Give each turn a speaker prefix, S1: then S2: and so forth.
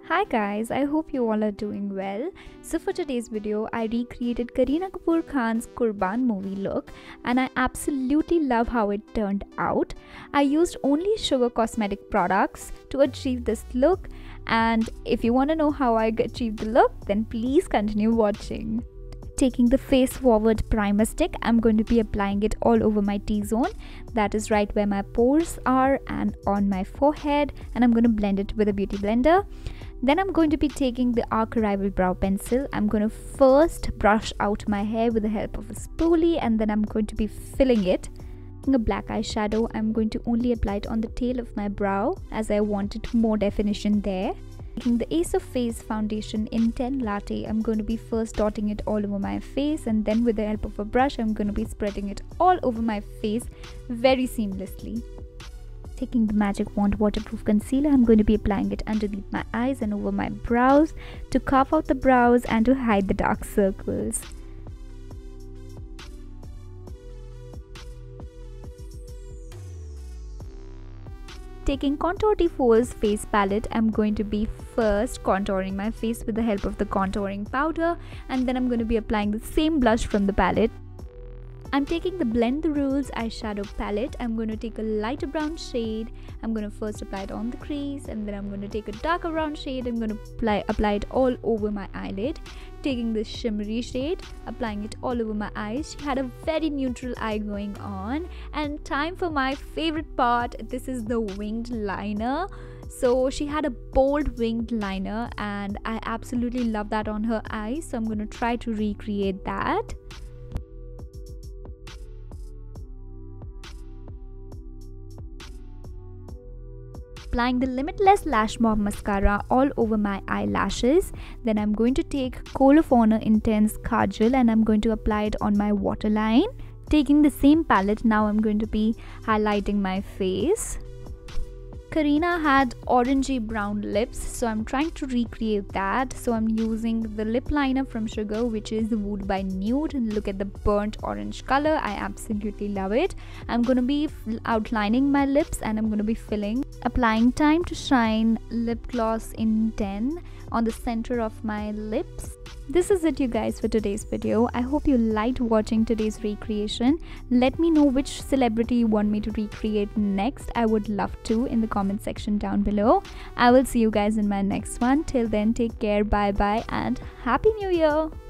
S1: Hi guys, I hope you all are doing well. So for today's video, I recreated Kareena Kapoor Khan's Qurban movie look and I absolutely love how it turned out. I used only Sugar cosmetic products to achieve this look, and if you want to know how I achieved the look, then please continue watching. Taking the face forward primer stick, I'm going to be applying it all over my T-zone, that is right where my pores are and on my forehead, and I'm going to blend it with a beauty blender. Then I'm going to be taking the Arc Rival brow pencil. I'm going to first brush out my hair with the help of a spoolie, and then I'm going to be filling it. Taking a black eyeshadow, I'm going to only apply it on the tail of my brow as I wanted more definition there. Taking the Ace of Face foundation in 10 Latte, I'm going to be first dotting it all over my face, and then with the help of a brush, I'm going to be spreading it all over my face very seamlessly. Taking the Magic Wand waterproof concealer, I'm going to be applying it underneath my eyes and over my brows to carve out the brows and to hide the dark circles. Taking Contour de Faux's face palette, I'm going to be first contouring my face with the help of the contouring powder, and then I'm going to be applying the same blush from the palette. I'm taking the Blend the Rules eyeshadow palette. I'm going to take a lighter brown shade. I'm going to first apply it on the crease, and then I'm going to take a darker brown shade. I'm going to apply it all over my eyelid. Taking this shimmery shade, applying it all over my eyes. She had a very neutral eye going on. And time for my favorite part. This is the winged liner. So she had a bold winged liner and I absolutely love that on her eyes. So I'm going to try to recreate that. Applying the Limitless Lash Mob mascara all over my eyelashes. Then I'm going to take Colourpop Intense Kajal and I'm going to apply it on my waterline. Taking the same palette, now I'm going to be highlighting my face. Kareena had orangey brown lips, so I'm trying to recreate that. So I'm using the lip liner from Sugar, which is Wooed by Nude, and look at the burnt orange color. I absolutely love it. I'm going to be outlining my lips and I'm going to be filling. Applying Time to Shine lip gloss in 10 on the center of my lips. This is it, you guys, for today's video. I hope you liked watching today's recreation. Let me know which celebrity you want me to recreate next. I would love to in the comment section down below. I will see you guys in my next one. Till then, take care, bye bye, and Happy New Year.